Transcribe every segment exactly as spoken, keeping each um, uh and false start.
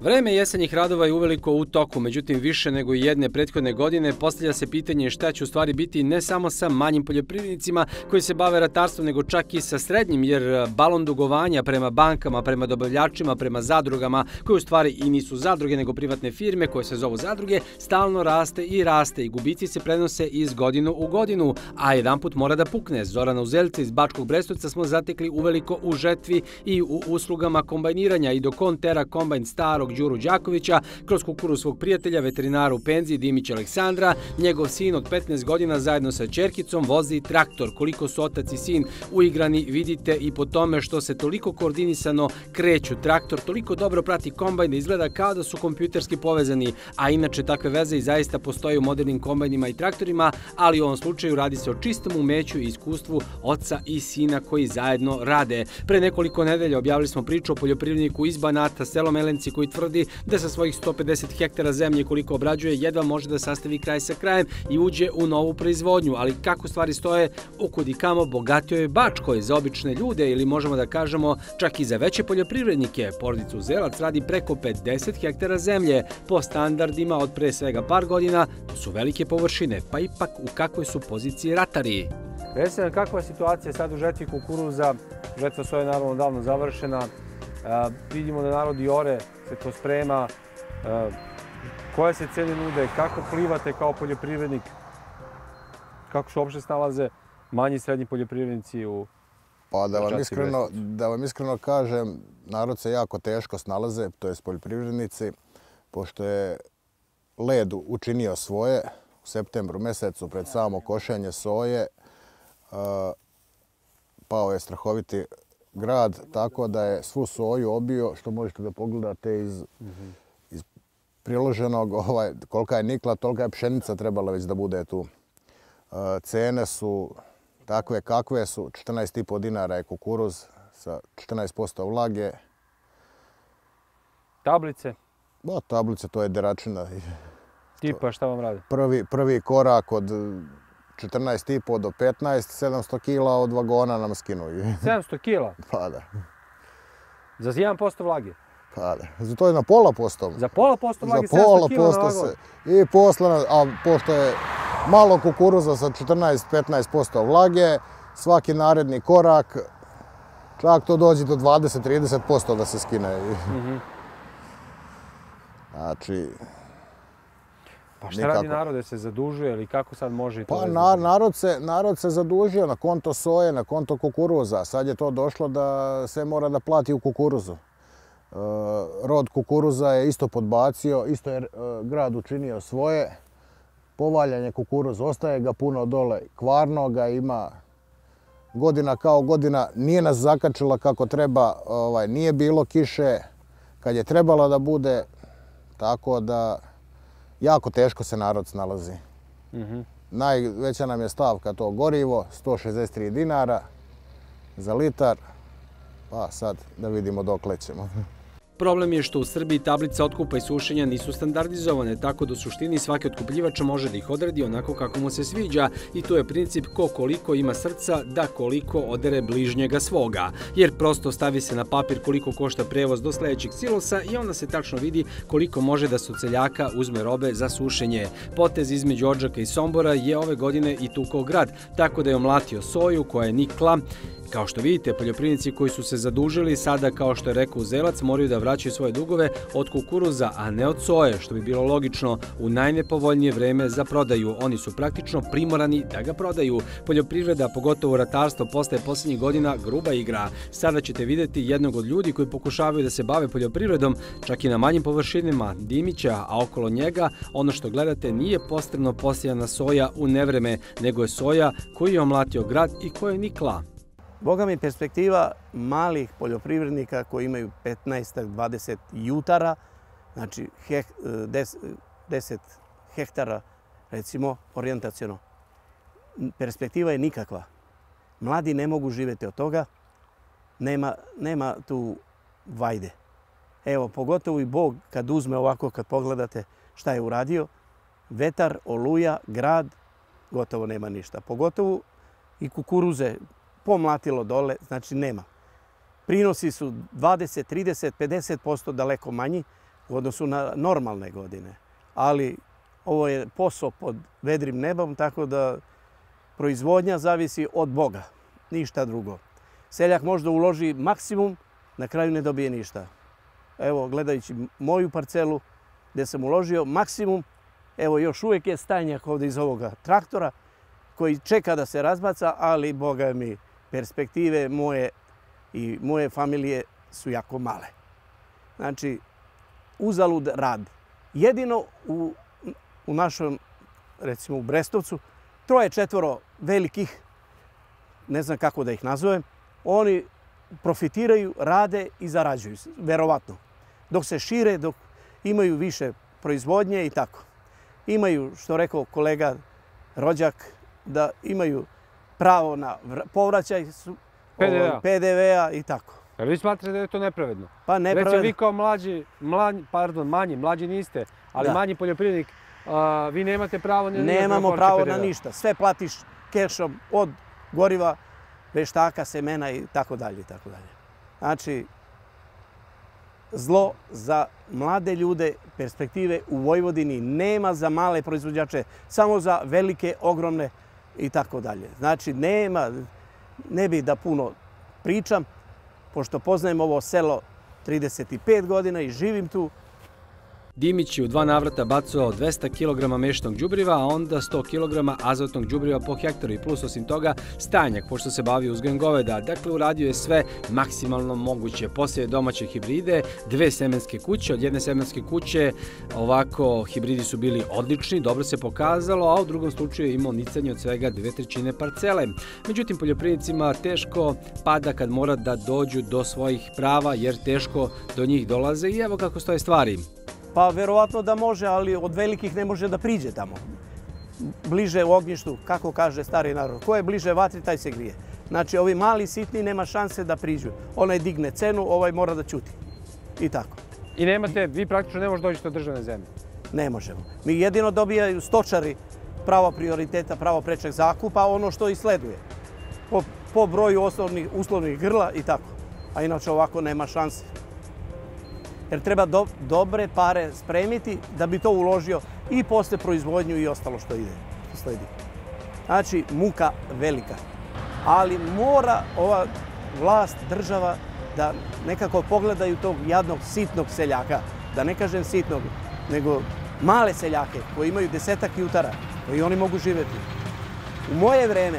Vreme jesenjih radova je uveliko u toku, međutim više nego i jedne prethodne godine postavlja se pitanje šta će u stvari biti ne samo sa manjim poljoprivrednicima koji se bave ratarstvom, nego čak i sa srednjim, jer balon dugovanja prema bankama, prema dobavljačima, prema zadrugama, koje u stvari i nisu zadruge nego privatne firme koje se zovu zadruge, stalno raste i raste i gubici se prenose iz godinu u godinu, a jedanput mora da pukne. Zorana Uzelca iz Bačkog Brestovca smo zatekli uveliko u žetvi i u uslugama kombajniranja i dok on tera kombajn starog Đuru Đakovića kroz kukuruz svog prijatelja, veterinara u penziji Dimića Aleksandra, njegov sin od petnaest godina zajedno sa ćerkicom vozi traktor. Koliko su otac i sin uigrani vidite i po tome što se toliko koordinisano kreću. Traktor toliko dobro prati kombajn da izgleda kao da su kompjuterski povezani, a inače takve veze i zaista postoje u modernim kombajnima i traktorima, ali u ovom slučaju radi se o čistom umeću i iskustvu oca i sina koji zajedno rade. Pre nekoliko nedelja objavili smo priču o poljoprivredniku iz Banata, selo Melenci, koji tvrdi da sa svojih sto pedeset hektara zemlje koliko obrađuje jedva može da sastavi kraj sa krajem i uđe u novu proizvodnju. Ali kako stvari stoje, ukud i kamo bogatio je Bačkoj za obične ljude ili možemo da kažemo čak i za veće poljoprivrednike. Porodica Uzelac radi preko pedeset hektara zemlje. Po standardima od pre svega par godina to su velike površine, pa ipak u kakvoj su poziciji ratari. Recite nam kakva je situacija sad u žetvi kukuruza, žetva soje naravno davno završena, vidimo da narod i ore se to sprema, koje se cene nude, kako plivate kao poljoprivrednik, kako se uopšte snalaze manji i srednji poljoprivrednici u Pa da vam iskreno, da vam iskreno kažem, narod se jako teško snalaze, to je poljoprivrednici, pošto je led učinio svoje u septembru mesecu pred samo košenje soje, pao je strahoviti grad, tako da je svu soju obio, što možete da pogledate iz, iz priloženog, ovaj, kolika je nikla, tolika je pšenica trebala već da bude tu. Cene su takve kakve su, četrnaest i po dinara je kukuruz sa četrnaest posto vlage. Tablice? Ba, tablice, to je deračina. Tipa, šta vam radi? Prvi, prvi korak od četrnaest i po do petnaest, sedamsto kila od vagona nam skinuju. sedamsto kila? Pa da. Za jedan posto vlage? Pa da. Za to je na pola posto. Za pola posto vlage, Za pola sedamsto kila na posto vagon? se. I posle, a pošto je malo kukuruza sa četrnaest do petnaest posto vlage, svaki naredni korak, čak to dođe do dvadeset do trideset posto da se skine. Znači, pa šta radi narod, da se zadužuje ili kako sad može i to? Pa narod se, narod se zadužio na konto soje, na konto kukuruza. Sad je to došlo da se mora da plati u kukuruzu. Rod kukuruza je isto podbacio, isto je grad učinio svoje. Povaljanje kukuruza, ostaje ga puno dole, kvarno ga ima godina kao godina. Nije nas zakačila kako treba, ovaj, nije bilo kiše kad je trebalo da bude, tako da jako teško se narod snalazi. Najveća nam je stavka to gorivo, sto šezdeset tri dinara za litar, pa sad da vidimo dokle ćemo. Problem je što u Srbiji tablice otkupa i sušenja nisu standardizovane, tako da u suštini svaki otkupljivač može da ih odredi onako kako mu se sviđa i to je princip ko koliko ima srca da koliko odere bližnjega svoga. Jer prosto stavi se na papir koliko košta prevoz do sledećeg silosa i onda se tačno vidi koliko može da se od seljaka uzme robe za sušenje. Potez između Odžaka i Sombora je ove godine i tukao grad, tako da je omlatio soju koja je nikla. Kao što vidite, poljoprivrednici koji su se zadužili sada, kao što je rekao Uzelac, moraju da vraćaju svoje dugove od kukuruza, a ne od soje, što bi bilo logično u najnepovoljnije vreme za prodaju. Oni su praktično primorani da ga prodaju. Poljoprivreda, pogotovo ratarstvo, postaje posljednjih godina gruba igra. Sada ćete vidjeti jednog od ljudi koji pokušavaju da se bave poljoprivredom, čak i na manjim površinama, Dimića, a okolo njega ono što gledate nije posebno posijana soja u nevreme, nego je soja koju je omlatio grad i koja je nikla. Boga mi perspektiva malih poljoprivrednika koji imaju petnaest do dvadeset jutara, znači deset hektara, recimo, orijentaciono. Perspektiva je nikakva. Mladi ne mogu živjeti od toga, nema, nema tu vajde. Evo, pogotovo i Bog kad uzme ovako, kad pogledate šta je uradio, vetar, oluja, grad, gotovo nema ništa. Pogotovo i kukuruze, pomlatilo dole, znači nema. Prinosi su dvadeset, trideset, pedeset posto daleko manji, u odnosu na normalne godine. Ali ovo je posao pod vedrim nebom, tako da proizvodnja zavisi od Boga, ništa drugo. Seljak možda uloži maksimum, na kraju ne dobije ništa. Evo, gledajući moju parcelu gdje sam uložio maksimum, evo još uvijek je stajnjak ovdje iz ovoga traktora koji čeka da se razbaca, ali Boga mi perspektive moje i moje familije su jako male. Znači, uzalud rad. Jedino u, u našom, recimo u Brestovcu, troje, četvoro velikih, ne znam kako da ih nazovem, oni profitiraju, rade i zarađuju, verovatno. Dok se šire, dok imaju više proizvodnje i tako. Imaju, što rekao kolega rođak, da imaju pravo na povraćaj P D V-a i tako. Ali vi smatrate da je to nepravedno? Pa nepravedno. Recimo vi kao mlađi, mlađi, pardon, manji, mlađi niste, ali da. Manji poljoprivrednik, a, vi nemate pravo na ništa. Nemamo pravo na ništa. Sve platiš kešom od goriva, veštaka, semena i tako dalje i tako dalje. Znači, zlo za mlade ljude, perspektive u Vojvodini nema za male proizvođače, samo za velike, ogromne i tako dalje. Znači, nema, ne bih da puno pričam, pošto poznajem ovo selo trideset pet godina i živim tu. Dimić je u dva navrata bacao dvesta kilograma mešnog đubriva, a onda sto kilograma azotnog đubriva po hektaru i plus osim toga stajnjak, pošto se bavi uzgojem goveda. Dakle, uradio je sve maksimalno moguće. Posije domaće hibride, dve semenske kuće. Od jedne semenske kuće ovako hibridi su bili odlični, dobro se pokazalo, a u drugom slučaju je imao nicanje od svega dve trećine parcele. Međutim, poljoprivrednicima teško pada kad mora da dođu do svojih prava, jer teško do njih dolaze i evo kako stoje stvari. Pa verovatno da može, ali od velikih ne može da priđe tamo. Bliže u ognjištu, kako kaže stari narod. Ko je bliže vatri, taj se grije. Znači, ovi mali sitni nema šanse da priđu. Onaj digne cenu, ovaj mora da ćuti. I tako. I nemate, vi praktično ne možete doći do državne zemlje? Ne možemo. Mi jedino dobijaju stočari pravo prioriteta, pravo prečeg zakupa, ono što i sleduje. Po, po broju osnovnih, uslovnih grla i tako. A inače ovako nema šanse. Jer treba do, dobre pare spremiti da bi to uložio i posle proizvodnju i ostalo što ide, što sledi. Znači, muka velika. Ali mora ova vlast, država, da nekako pogledaju tog jadnog, sitnog seljaka. Da ne kažem sitnog, nego male seljake koji imaju desetak jutara, koji oni mogu živjeti. U moje vreme,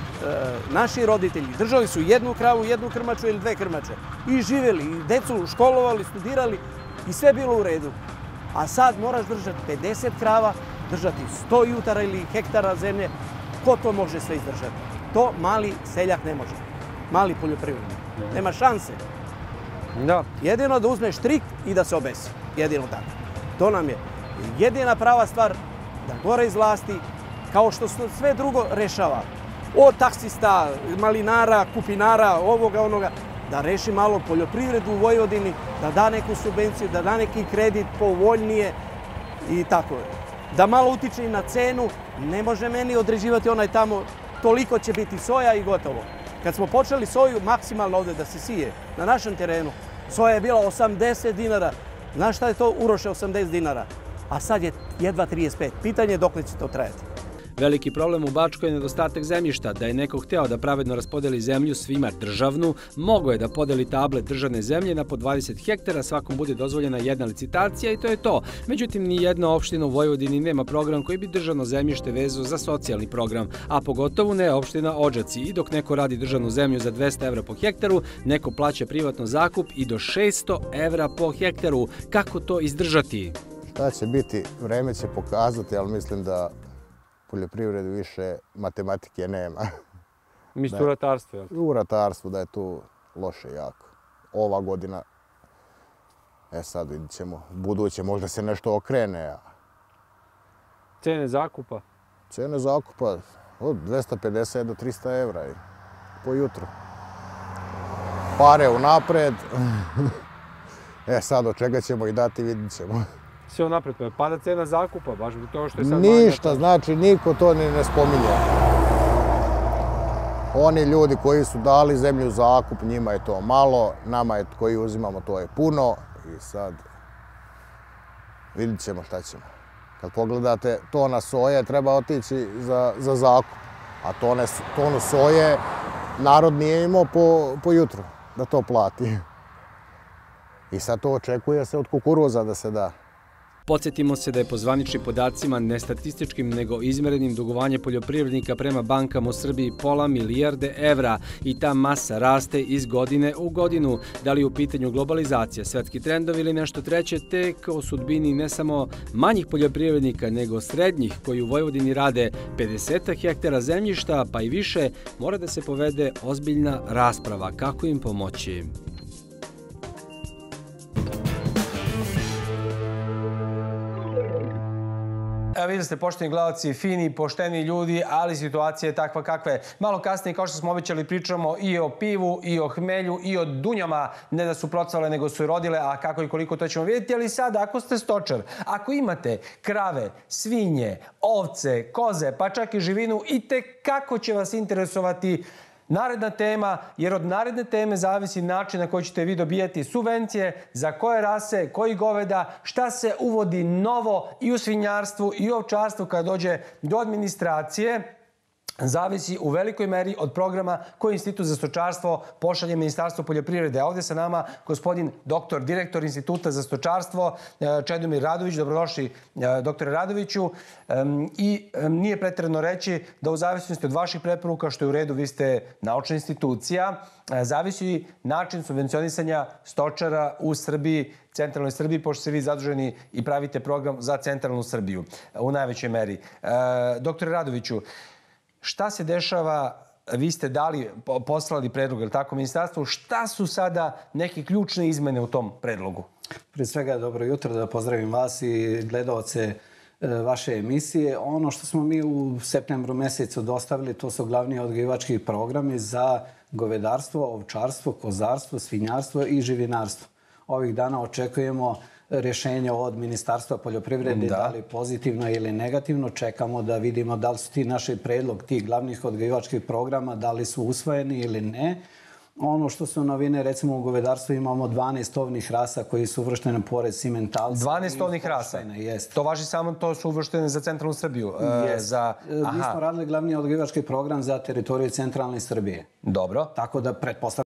naši roditelji držali su jednu kravu, jednu krmaču ili dve krmače i živjeli, i decu školovali, studirali i sve bilo u redu. A sad moraš držati pedeset krava, držati sto jutara ili hektara zemlje. Ko to može sve izdržati? To mali seljak ne može. Mali poljoprivrednik. Nema šanse. Da. Jedino da uzmeš trik i da se obesi. Jedino tako. To nam je jedina prava stvar da gore iz vlasti, kao što sve drugo rešava. Od taksista, malinara, kupinara, ovoga, onoga, da reši malo poljoprivredu u Vojvodini, da da neku subvenciju, da da neki kredit povoljnije i tako. Da malo utiče i na cenu, ne može meni određivati onaj tamo, toliko će biti soja i gotovo. Kad smo počeli soju maksimalno ovdje da se sije na našem terenu, soja je bila osamdeset dinara. Znaš šta je to, Uroše, osamdeset dinara? A sad je jedva trideset pet. Pitanje je dok li će to trajati. Veliki problem u Bačkoj je nedostatak zemljišta. Da je neko hteo da pravedno raspodeli zemlju svima državnu, mogo je da podeli table državne zemlje na po dvadeset hektara, svakom bude dozvoljena jedna licitacija i to je to. Međutim, ni jedna opština u Vojvodini nema program koji bi državno zemljište vezao za socijalni program, a pogotovo ne opština Odžaci. I dok neko radi državnu zemlju za dvesta evra po hektaru, neko plaća privatno zakup i do šesto evra po hektaru. Kako to izdržati? Šta će biti, vreme će pokazati, ali mislim da poljoprivredu više matematike nema. Mislite u ratarstvu, jel? U ratarstvu, da je tu loše jako. Ova godina, e sad vidit ćemo, buduće možda se nešto okrene. A... Cene zakupa? Cene zakupa od dvesta pedeset do trista evra po jutru. Pare unapred. E sad, od čega ćemo i dati, vidit ćemo. Sve unapred, pada cena zakupa, baš bi to što je sad... Ništa, znači niko to ni ne spominje. Oni ljudi koji su dali zemlju u zakup, njima je to malo, nama je koji uzimamo to je puno i sad vidit ćemo šta ćemo. Kad pogledate, tona soje treba otići za, za zakup, a tone, tonu soje narod nije imao po, po jutru da to plati. I sad to očekuje se od kukuruza da se da. Podsjetimo se da je po zvaničnim podacima ne statističkim nego izmerenim dugovanje poljoprivrednika prema bankama u Srbiji pola milijarde evra i ta masa raste iz godine u godinu. Da li je u pitanju globalizacija, svetski trendovi ili nešto treće, tek o sudbini ne samo manjih poljoprivrednika nego srednjih koji u Vojvodini rade pedeset hektara zemljišta pa i više, mora da se povede ozbiljna rasprava kako im pomoći. Evo vidjeli ste, pošteni gledalci, fini, pošteni ljudi, ali situacija je takva kakva je. Malo kasnije, kao što smo obećali, pričamo i o pivu, i o hmelju, i o dunjama. Ne da su procvale, nego su i rodile, a kako i koliko to ćemo vidjeti. Ali sad, ako ste stočar, ako imate krave, svinje, ovce, koze, pa čak i živinu, i tekako će vas interesovati naredna tema, jer od naredne teme zavisi način na koji ćete vi dobijati subvencije, za koje rase, koji goveda, šta se uvodi novo i u svinjarstvu i u ovčarstvu kada dođe do administracije. Zavisi u velikoj meri od programa koji Institut za stočarstvo pošalje Ministarstvo poljoprivrede. Ovdje sa nama gospodin doktor, direktor Instituta za stočarstvo, Čedomir Radović. Dobrodošli, doktore Radoviću. I nije pretjerano reći da u zavisnosti od vaših preporuka, što je u redu, vi ste naučna institucija, zavisi način subvencionisanja stočara u Srbiji, centralnoj Srbiji, pošto ste vi zaduženi i pravite program za centralnu Srbiju u najvećoj meri. Doktore Radoviću, šta se dešava, vi ste dali, poslali predlog, je li tako, ministarstvu, šta su sada neke ključne izmene u tom predlogu? Prije svega, dobro jutro, da pozdravim vas i gledalce vaše emisije. Ono što smo mi u septembru mjesecu dostavili, to su glavni odgajivački programi za govedarstvo, ovčarstvo, kozarstvo, svinjarstvo i živinarstvo. Ovih dana očekujemo rješenje od Ministarstva poljoprivrede, da li pozitivno ili negativno. Čekamo da vidimo da li su ti naši predlog, tih glavnih odgajivačkih programa, da li su usvojeni ili ne. Ono što su novine, recimo u govedarstvu imamo dvanaest tovnih rasa koji su uvrštene pored simentalca. dvanaest tovnih rasa? Jest. To važi samo, to su uvrštene za centralnu Srbiju? Jest. Za... Mi smo radili glavni odgajivački program za teritoriju centralne Srbije. Dobro. Tako da pretpostavljamo